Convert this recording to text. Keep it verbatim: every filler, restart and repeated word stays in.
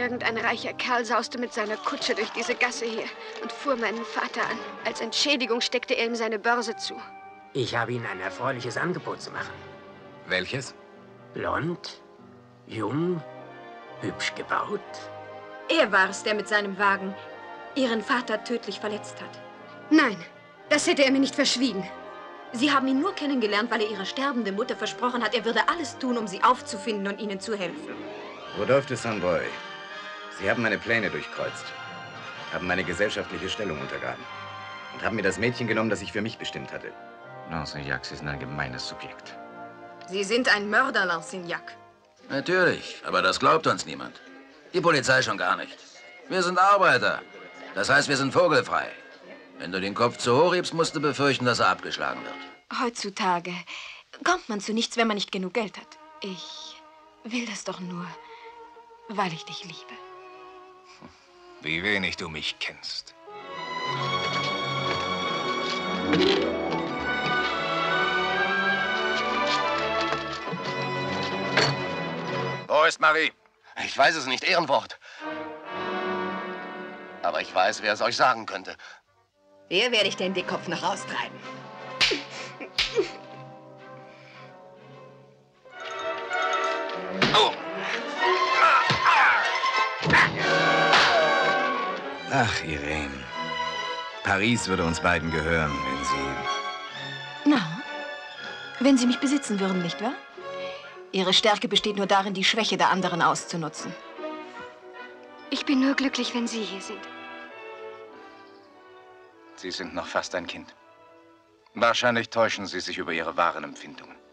Irgendein reicher Kerl sauste mit seiner Kutsche durch diese Gasse hier und fuhr meinen Vater an. Als Entschädigung steckte er ihm seine Börse zu. Ich habe Ihnen ein erfreuliches Angebot zu machen. Welches? Blond, jung, hübsch gebaut. Er war es, der mit seinem Wagen Ihren Vater tödlich verletzt hat. Nein, das hätte er mir nicht verschwiegen. Sie haben ihn nur kennengelernt, weil er Ihrer sterbenden Mutter versprochen hat, er würde alles tun, um sie aufzufinden und Ihnen zu helfen. Rodolphe de Saint-Breuil, Sie haben meine Pläne durchkreuzt, haben meine gesellschaftliche Stellung untergraben und haben mir das Mädchen genommen, das ich für mich bestimmt hatte. Lancignac, Sie sind ein gemeines Subjekt. Sie sind ein Mörder, Lancignac. Natürlich, aber das glaubt uns niemand. Die Polizei schon gar nicht. Wir sind Arbeiter. Das heißt, wir sind vogelfrei. Wenn du den Kopf zu hoch hebst, musst du befürchten, dass er abgeschlagen wird. Heutzutage kommt man zu nichts, wenn man nicht genug Geld hat. Ich will das doch nur, weil ich dich liebe. Wie wenig du mich kennst. Wo ist Marie? Ich weiß es nicht, Ehrenwort. Aber ich weiß, wer es euch sagen könnte. Wer werde ich den Dickkopf noch raustreiben? Oh. Ach, Irene. Paris würde uns beiden gehören, wenn Sie... Na, wenn Sie mich besitzen würden, nicht wahr? Ihre Stärke besteht nur darin, die Schwäche der anderen auszunutzen. Ich bin nur glücklich, wenn Sie hier sind. Sie sind noch fast ein Kind. Wahrscheinlich täuschen Sie sich über Ihre wahren Empfindungen.